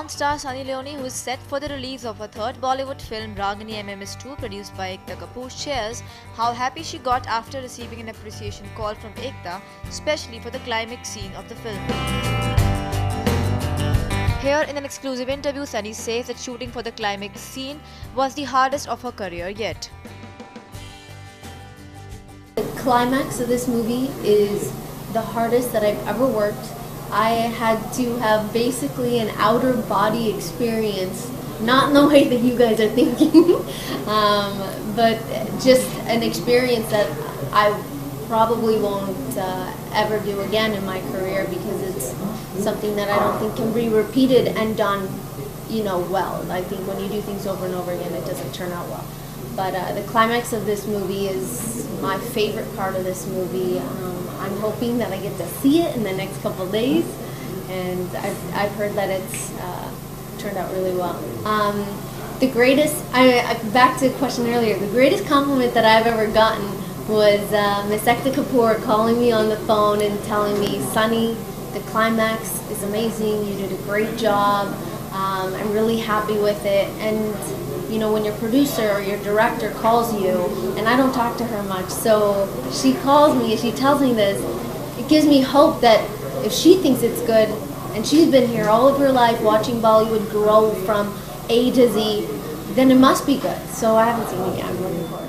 Porn star Sunny Leone, who is set for the release of her third Bollywood film Ragini MMS 2 produced by Ekta Kapoor, shares how happy she got after receiving an appreciation call from Ekta, especially for the climax scene of the film. Here in an exclusive interview, Sunny says that shooting for the climax scene was the hardest of her career yet. The climax of this movie is the hardest that I've ever worked. I had to have basically an outer body experience, not in the way that you guys are thinking, but just an experience that I probably won't ever do again in my career, because it's something that I don't think can be repeated and done, well. I think when you do things over and over again, it doesn't turn out well. But the climax of this movie is my favorite part of this movie. I'm hoping that I get to see it in the next couple days, and I've heard that it's turned out really well. The greatest, back to the question earlier, the greatest compliment that I've ever gotten was Miss Ekta Kapoor calling me on the phone and telling me, "Sunny, the climax is amazing, you did a great job, I'm really happy with it." And when your producer or your director calls you, and I don't talk to her much, so she calls me and she tells me this, it gives me hope that if she thinks it's good, and she's been here all of her life watching Bollywood grow from A to Z, then it must be good. So I haven't seen it yet. I'm looking for it.